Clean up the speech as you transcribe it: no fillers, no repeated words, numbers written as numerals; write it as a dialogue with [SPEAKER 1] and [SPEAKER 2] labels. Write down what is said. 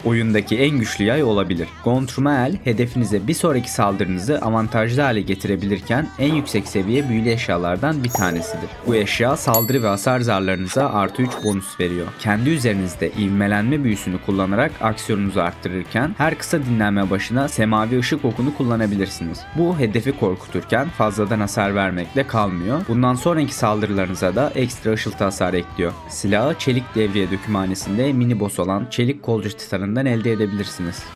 [SPEAKER 1] oyundaki en güçlü yay olabilir. Gontrumel hedefinize bir sonraki saldırınızı avantajlı hale getirebilirken en yüksek seviye büyülü eşyalardan bir tanesidir. Bu eşya saldırı ve hasar zarlarınıza artı 3 bonus veriyor. Kendi üzerinizde ivmelenme büyüsünü kullanarak aksiyonunuzu arttırırken her kısa dinlenme başına semavi ışık okunu kullanabilirsiniz. Bu hedefi korkuturken fazladan hasar vermekle kalmıyor. Bundan sonraki saldırılarınıza da ekstra ışıltı hasar ekliyor. Silahı Çelik Devriye Dökümhanesi'nde mini boss olan Çelik Kolcu Titan'ından elde edebilirsiniz.